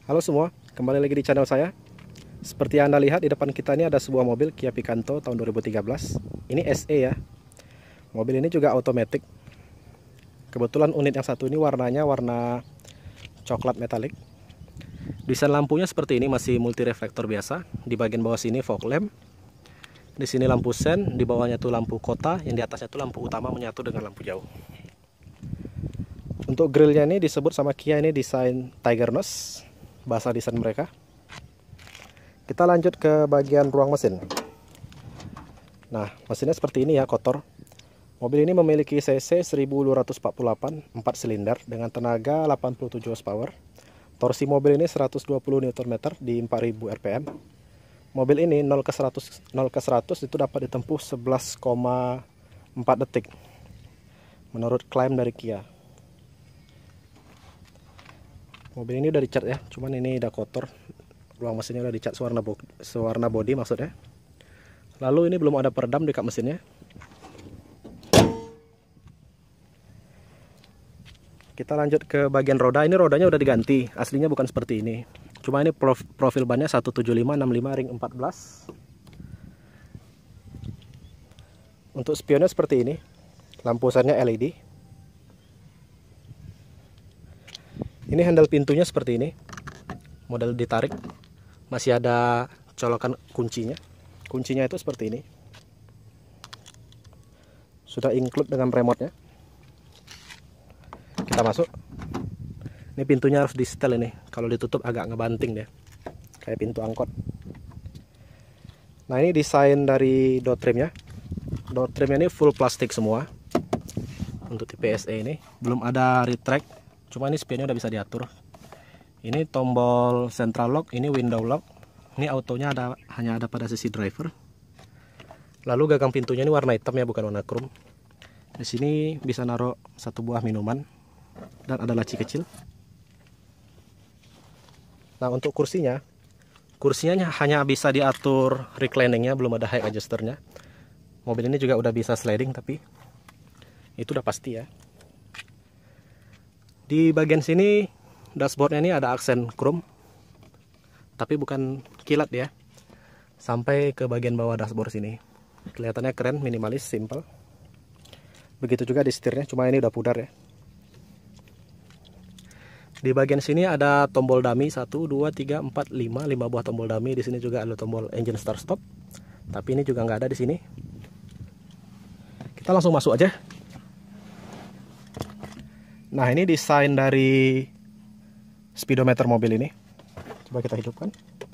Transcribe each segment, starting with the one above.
Halo semua, kembali lagi di channel saya. Seperti yang Anda lihat di depan kita ini ada sebuah mobil Kia Picanto tahun 2013. Ini SE ya. Mobil ini juga automatic. Kebetulan unit yang satu ini warnanya warna coklat metalik. Desain lampunya seperti ini, masih multi reflektor biasa. Di bagian bawah sini fog lamp. Di sini lampu sen, di bawahnya tuh lampu kota, yang di atasnya tuh lampu utama menyatu dengan lampu jauh. Untuk grillnya ini disebut sama Kia ini desain Tiger Nose, bahasa desain mereka. Kita lanjut ke bagian ruang mesin. Nah, mesinnya seperti ini ya, kotor. Mobil ini memiliki cc 1248, 4 silinder dengan tenaga 87 horsepower. Torsi mobil ini 120 Nm di 4000 rpm. Mobil ini 0 ke 100 itu dapat ditempuh 11,4 detik menurut klaim dari Kia. Mobil ini udah dicat ya, cuman ini udah kotor. Ruang mesinnya udah dicat sewarna body maksudnya. Lalu ini belum ada peredam di kap mesinnya. Kita lanjut ke bagian roda. Ini rodanya udah diganti, aslinya bukan seperti ini. Cuma ini profil bannya 175/65 ring 14. Untuk spionnya seperti ini. Lampu sennya LED. Ini handle pintunya seperti ini, model ditarik, masih ada colokan kuncinya. Kuncinya itu seperti ini, sudah include dengan remote-nya. Kita masuk. Ini pintunya harus di setel ini, kalau ditutup agak ngebanting deh, kayak pintu angkot. Nah, ini desain dari door trimnya. Door trimnya ini full plastik semua. Untuk tipe SE ini belum ada retract. Cuma ini spionnya udah bisa diatur. Ini tombol central lock, ini window lock. Ini autonya hanya ada pada sisi driver. Lalu gagang pintunya ini warna hitam ya, bukan warna chrome. Di sini bisa naruh satu buah minuman dan ada laci kecil. Nah, untuk kursinya hanya bisa diatur recliningnya, belum ada high adjusternya. Mobil ini juga udah bisa sliding, tapi itu udah pasti ya. Di bagian sini dashboardnya ini ada aksen chrome, tapi bukan kilat ya. Sampai ke bagian bawah dashboard sini kelihatannya keren, minimalis, simple. Begitu juga di setirnya, cuma ini udah pudar ya. Di bagian sini ada tombol dummy 1, 2, 3, 4, 5 buah tombol dummy. Di sini juga ada tombol engine start stop, tapi ini juga nggak ada di sini. Kita langsung masuk aja. Nah, ini desain dari speedometer mobil ini. Coba kita hidupkan.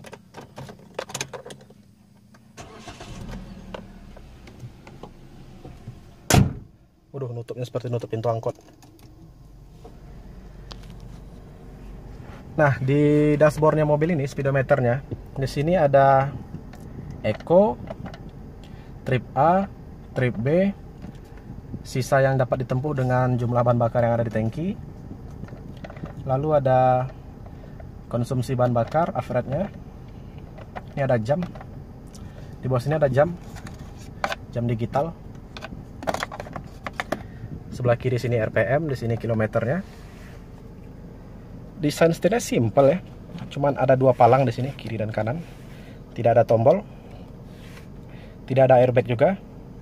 Waduh, nutupnya seperti nutup pintu angkot. Nah, di dashboardnya mobil ini, speedometernya, di sini ada Eco, Trip A, Trip B, sisa yang dapat ditempuh dengan jumlah bahan bakar yang ada di tangki. Lalu ada konsumsi bahan bakar, average-nya. Ini ada jam. Di bawah sini ada jam digital. Sebelah kiri sini RPM, di sini kilometernya. Desain setirnya simple ya. Cuman ada dua palang di sini, kiri dan kanan. Tidak ada tombol. Tidak ada airbag juga.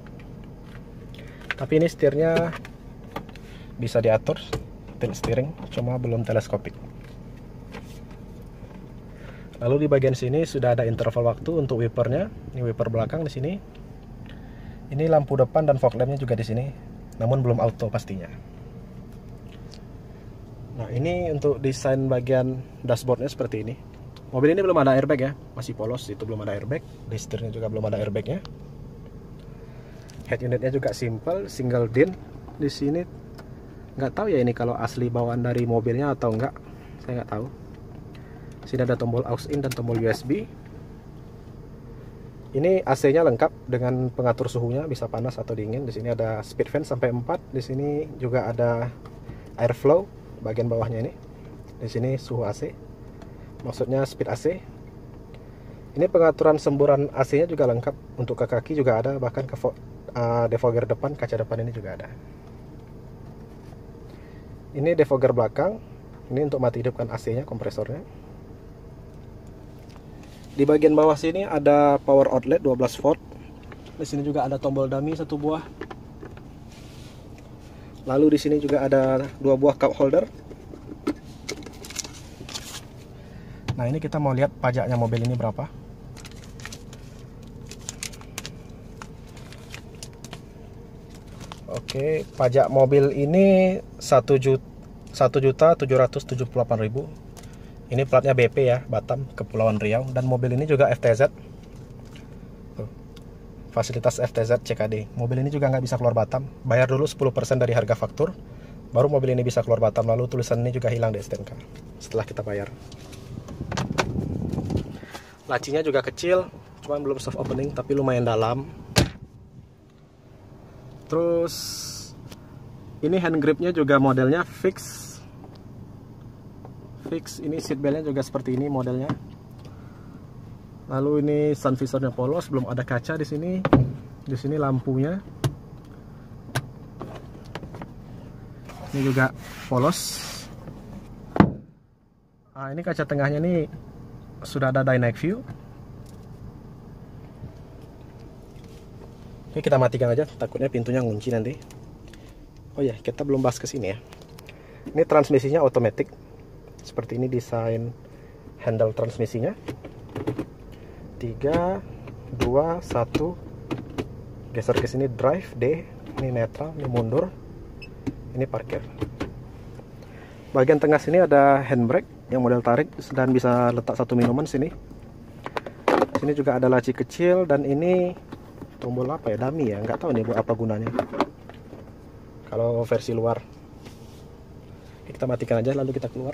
Tapi ini setirnya bisa diatur, tilt steering, cuma belum teleskopik. Lalu di bagian sini sudah ada interval waktu untuk wipernya. Ini wiper belakang di sini. Ini lampu depan dan fog lampnya juga di sini, namun belum auto pastinya. Nah, ini untuk desain bagian dashboardnya seperti ini. Mobil ini belum ada airbag ya, masih polos, itu belum ada airbag. Di setirnya juga belum ada airbagnya. Head unitnya juga simple, single din. Di sini nggak tahu ya ini kalau asli bawaan dari mobilnya atau enggak, saya nggak tahu. Sini ada tombol aux in dan tombol USB. Ini AC-nya lengkap dengan pengatur suhunya, bisa panas atau dingin. Di sini ada speed fan sampai 4. Di sini juga ada airflow bagian bawahnya ini. Di sini suhu AC, maksudnya speed AC. Ini pengaturan semburan AC-nya juga lengkap. Untuk ke kaki juga ada, bahkan ke defogger depan, kaca depan ini juga ada. Ini defogger belakang. Ini untuk mati hidupkan AC-nya, kompresornya. Di bagian bawah sini ada power outlet 12 volt. Di sini juga ada tombol dummy 1 buah. Lalu di sini juga ada 2 buah cup holder. Nah, ini kita mau lihat pajaknya mobil ini berapa. Oke, pajak mobil ini 1.778.000. Ini platnya BP ya, Batam, Kepulauan Riau, dan mobil ini juga FTZ. Tuh, fasilitas FTZ CKD. Mobil ini juga nggak bisa keluar Batam. Bayar dulu 10% dari harga faktur, baru mobil ini bisa keluar Batam. Lalu tulisan ini juga hilang di STNK setelah kita bayar. Lacinya juga kecil, cuman belum soft opening, tapi lumayan dalam. Terus ini hand gripnya juga modelnya fix. Ini seat beltnya juga seperti ini modelnya. Lalu ini sun visornya polos, belum ada kaca di sini. Di sini lampunya. Ini juga polos. Nah, ini kaca tengahnya nih sudah ada dynamic view. Ini kita matikan aja, takutnya pintunya ngunci nanti. Oh ya, kita belum bahas ke sini ya. Ini transmisinya otomatis. Seperti ini desain handle transmisinya. 3, 2, 1. Geser ke sini drive D. Ini netral, ini mundur. Ini parkir. Bagian tengah sini ada handbrake yang model tarik dan bisa letak 1 minuman sini. Sini juga ada laci kecil dan ini tombol apa ya, dummy ya, nggak tahu nih buat apa gunanya kalau versi luar. Kita matikan aja lalu kita keluar.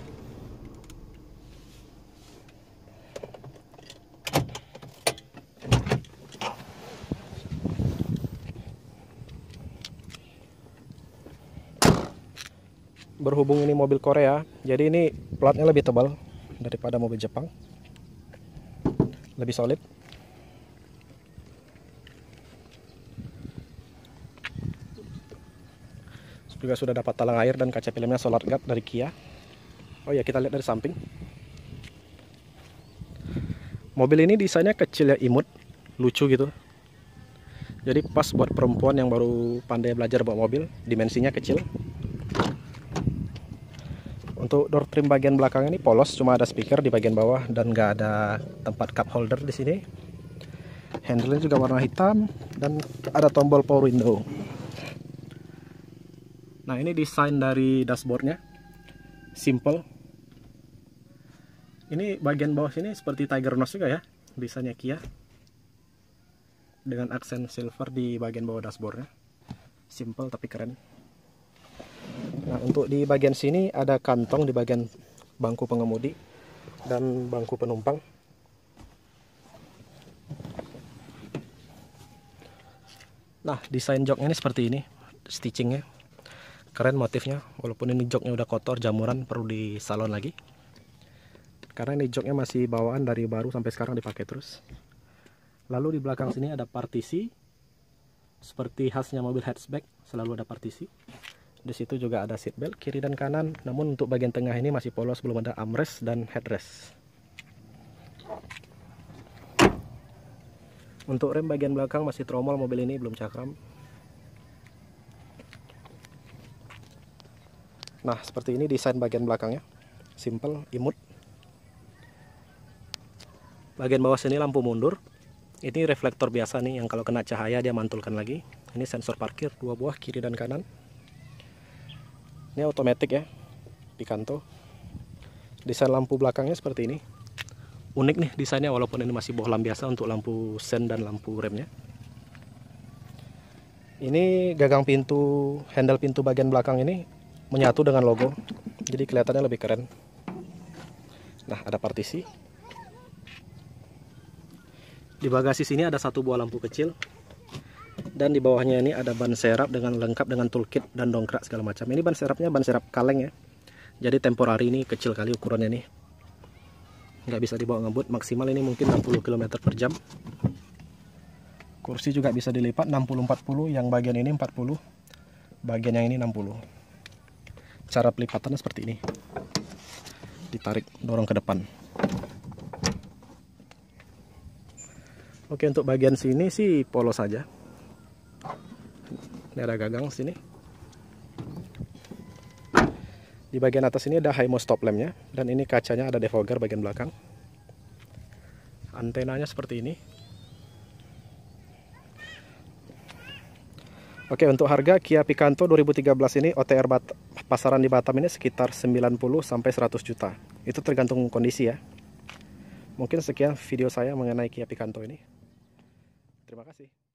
Berhubung ini mobil Korea, jadi ini platnya lebih tebal daripada mobil Jepang, lebih solid. Juga sudah dapat talang air dan kaca filmnya Solar Guard dari Kia. Oh ya, kita lihat dari samping. Mobil ini desainnya kecil ya, imut, lucu gitu. Jadi pas buat perempuan yang baru pandai belajar bawa mobil. Dimensinya kecil. Untuk door trim bagian belakang ini polos, cuma ada speaker di bagian bawah dan nggak ada tempat cup holder di sini. Handle juga warna hitam dan ada tombol power window. Nah, ini desain dari dashboardnya, simple. Ini bagian bawah sini seperti Tiger Nose juga ya, desainnya Kia, dengan aksen silver di bagian bawah dashboardnya. Simple tapi keren. Nah, untuk di bagian sini ada kantong di bagian bangku pengemudi dan bangku penumpang. Nah, desain joknya ini seperti ini, stitchingnya keren, motifnya. Walaupun ini joknya udah kotor, jamuran, perlu disalon lagi. Karena ini joknya masih bawaan dari baru sampai sekarang dipakai terus. Lalu di belakang sini ada partisi. Seperti khasnya mobil hatchback, selalu ada partisi. Di situ juga ada seat belt kiri dan kanan. Namun untuk bagian tengah ini masih polos, belum ada armrest dan headrest. Untuk rem bagian belakang masih tromol, mobil ini belum cakram. Nah, seperti ini desain bagian belakangnya. Simple, imut. Bagian bawah sini lampu mundur. Ini reflektor biasa nih, yang kalau kena cahaya dia mantulkan lagi. Ini sensor parkir, 2 buah kiri dan kanan. Ini otomatis ya, di kanto. Desain lampu belakangnya seperti ini. Unik nih desainnya, walaupun ini masih bohlam biasa untuk lampu sen dan lampu remnya. Ini gagang pintu, handle pintu bagian belakang ini menyatu dengan logo, jadi kelihatannya lebih keren. Nah, ada partisi. Di bagasi sini ada 1 buah lampu kecil, dan di bawahnya ini ada ban serap dengan lengkap dengan toolkit dan dongkrak segala macam. Ini ban serapnya ban serap kaleng ya, jadi temporary, ini kecil kali ukurannya nih, nggak bisa dibawa ngebut. Maksimal ini mungkin 60 km per jam. Kursi juga bisa dilipat 60-40, yang bagian ini 40, bagian yang ini 60. Cara pelipatannya seperti ini, ditarik, dorong ke depan. Oke, untuk bagian sini sih polos saja. Ini ada gagang sini. Di bagian atas ini ada HIMO stop lampnya, dan ini kacanya ada defogger bagian belakang. Antenanya seperti ini. Oke, untuk harga Kia Picanto 2013 ini OTR pasaran di Batam ini sekitar 90 sampai 100 juta. Itu tergantung kondisi ya. Mungkin sekian video saya mengenai Kia Picanto ini. Terima kasih.